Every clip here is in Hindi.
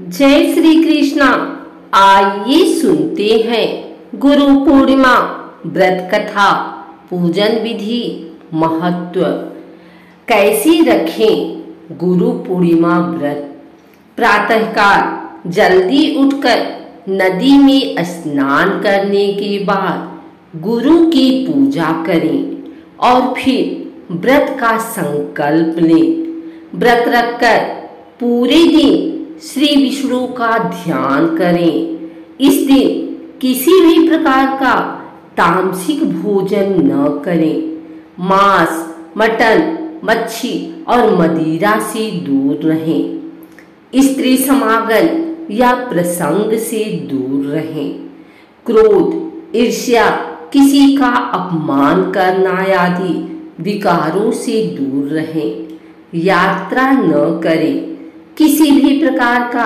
जय श्री कृष्णा। आइए सुनते हैं गुरु पूर्णिमा व्रत कथा, पूजन विधि, महत्व। कैसे रखें गुरु पूर्णिमा व्रत? प्रातःकाल जल्दी उठकर नदी में स्नान करने के बाद गुरु की पूजा करें और फिर व्रत का संकल्प लें। व्रत रखकर पूरे दिन श्री विष्णु का ध्यान करें। इस दिन किसी भी प्रकार का तामसिक भोजन न करें। मांस, मटन, मच्छी और मदिरा से दूर रहें। स्त्री समागम या प्रसंग से दूर रहें। क्रोध, ईर्ष्या, किसी का अपमान करना आदि विकारों से दूर रहें। यात्रा न करें। किसी भी प्रकार का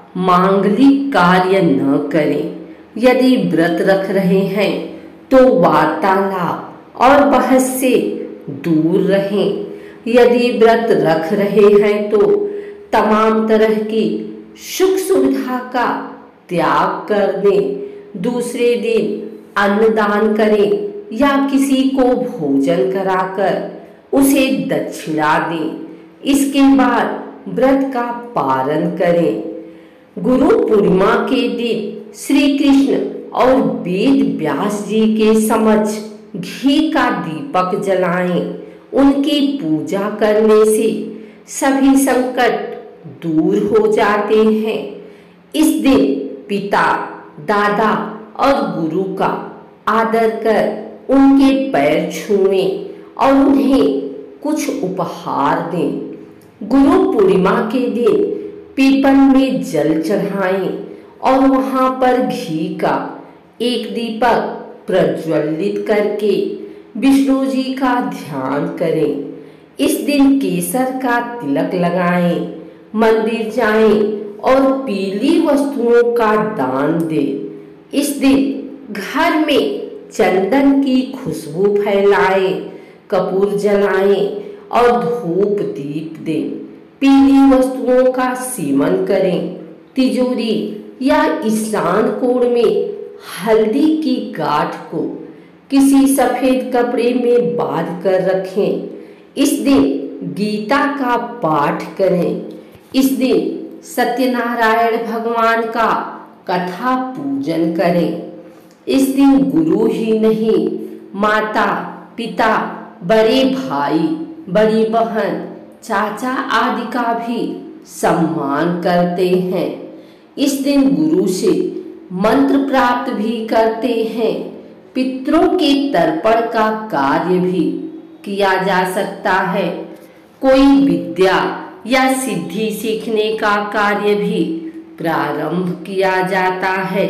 मांगलिक कार्य न करें। यदि व्रत रख रहे हैं तो वार्तालाप और बहस से दूर रहें। यदि व्रत रख रहे हैं तो तमाम तरह की सुख सुविधा का त्याग कर दें। दूसरे दिन अन्नदान करें या किसी को भोजन कराकर उसे दक्षिणा दें। इसके बाद व्रत का पारण करें। गुरु पूर्णिमा के दिन श्री कृष्ण और वेद व्यास जी के समक्ष घी का दीपक जलाएं। उनकी पूजा करने से सभी संकट दूर हो जाते हैं। इस दिन पिता, दादा और गुरु का आदर कर उनके पैर छुएं और उन्हें कुछ उपहार दें। गुरु पूर्णिमा के दिन पीपल में जल चढ़ाएं और वहां पर घी का एक दीपक प्रज्वलित करके विष्णु जी का ध्यान करें। इस दिन केसर का तिलक लगाएं, मंदिर जाएं और पीली वस्तुओं का दान दें। इस दिन घर में चंदन की खुशबू फैलाएं, कपूर जलाएं और धूप दीप दें। पीली वस्तुओं का सेवन करें। तिजोरी या ईशान कोण में हल्दी की गांठ को किसी सफेद कपड़े में बांध कर रखें। इस दिन गीता का पाठ करें। इस दिन सत्यनारायण भगवान का कथा पूजन करें। इस दिन गुरु ही नहीं, माता, पिता, बड़े भाई, बड़ी बहन, चाचा आदि का भी सम्मान करते हैं। इस दिन गुरु से मंत्र प्राप्त भी करते हैं। पितरों के तर्पण का कार्य भी किया जा सकता है। कोई विद्या या सिद्धि सीखने का कार्य भी प्रारंभ किया जाता है।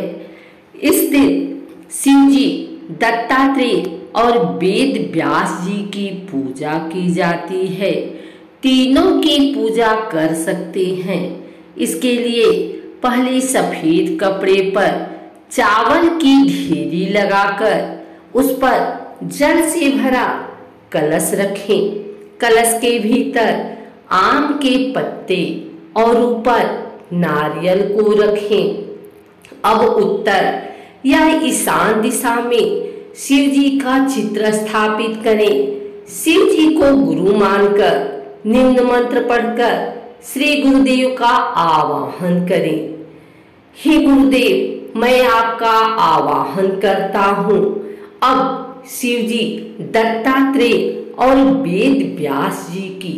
इस दिन शिव जी, दत्तात्रेय और वेद व्यास जी की पूजा की जाती है। तीनों की पूजा कर सकते हैं। इसके लिए पहले सफेद कपड़े पर चावल की ढेरी लगाकर उस पर जल से भरा कलश रखें। कलश के भीतर आम के पत्ते और ऊपर नारियल को रखें। अब उत्तर या ईशान दिशा में शिव जी का चित्र स्थापित करें। शिव जी को गुरु मानकर निम्न मंत्र पढ़कर श्री गुरुदेव का आवाहन करें। हे गुरुदेव, मैं आपका आवाहन करता हूँ। अब शिव जी, दत्तात्रेय और वेद व्यास जी की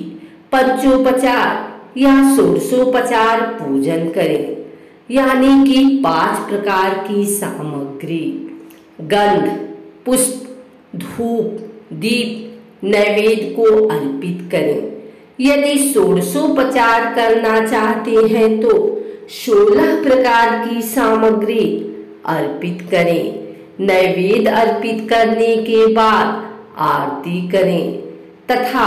पंचोपचार या षोडशोपचार पूजन करें, यानी कि 5 प्रकार की सामग्री, गंध, पुष्प, धूप, दीप, नैवेद्य को अर्पित करें। यदि षोडशोपचार करना चाहते हैं तो 16 प्रकार की सामग्री अर्पित करें। नैवेद्य अर्पित करने के बाद आरती करें तथा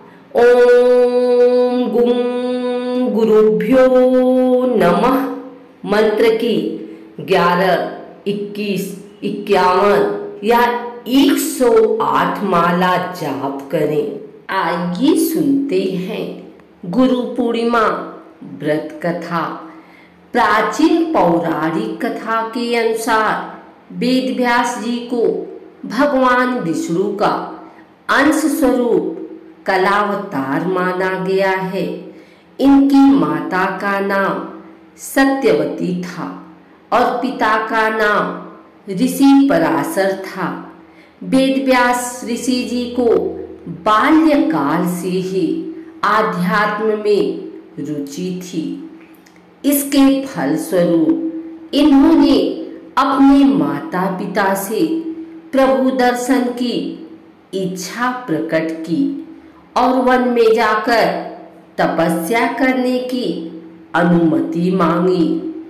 ओम गुं गुरुभ्यो नमः मंत्र की 11, 21, 51 या 108 माला जाप करें। आइए सुनते हैं गुरु पूर्णिमा व्रत कथा। प्राचीन पौराणिक कथा के अनुसार वेद व्यास जी को भगवान विष्णु का अंश स्वरूप कलावतार माना गया है। इनकी माता का नाम सत्यवती था और पिता का नाम ऋषि पराशर था। वेद व्यास ऋषि जी को बाल्यकाल से ही आध्यात्म में रुचि थी। इसके फलस्वरूप इन्होंने अपने माता पिता से प्रभु दर्शन की इच्छा प्रकट की और वन में जाकर तपस्या करने की अनुमति मांगी,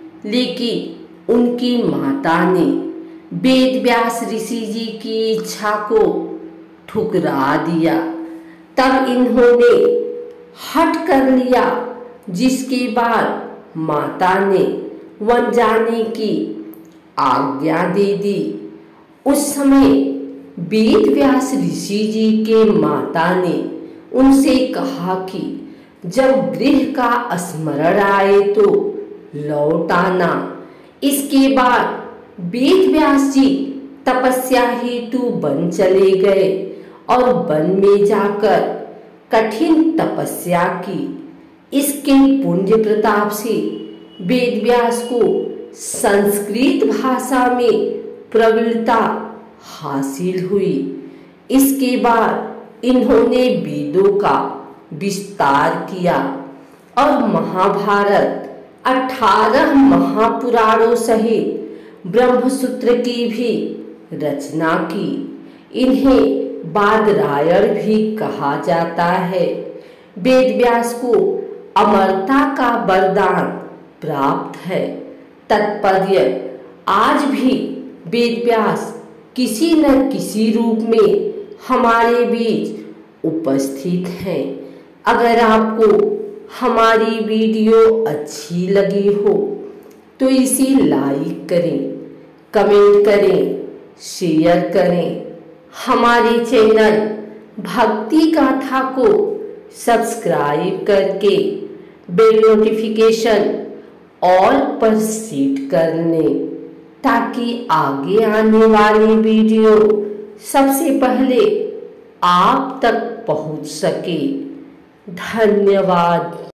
लेकिन उनकी माता ने वेद व्यास ऋषि जी की इच्छा को ठुकरा दिया। तब इन्होंने हठ कर लिया, जिसके बाद माता ने वन जाने की आज्ञा दे दी। उस समय वेद व्यास ऋषि जी के माता ने उनसे कहा कि जब गृह का स्मरण आए तो लौट आना। इसके बाद वेद व्यास जी तपस्या हेतु वन चले गए और वन में जाकर कठिन तपस्या की। इसके पुण्य प्रताप से वेद व्यास को संस्कृत भाषा में प्रवीणता हासिल हुई। इसके बाद इन्होंने वेदों का विस्तार किया और महाभारत, 18 महापुराणों सहित ब्रह्मसूत्र की भी रचना की। इन्हें बादरायण भी कहा जाता है। वेद व्यास को अमरता का वरदान प्राप्त है। तात्पर्य, आज भी वेद व्यास किसी न किसी रूप में हमारे बीच उपस्थित हैं। अगर आपको हमारी वीडियो अच्छी लगी हो तो इसे लाइक करें, कमेंट करें, शेयर करें। हमारे चैनल भक्ति गाथा को सब्सक्राइब करके बेल नोटिफिकेशन ऑल पर सेट कर लें, ताकि आगे आने वाली वीडियो सबसे पहले आप तक पहुंच सके। धन्यवाद।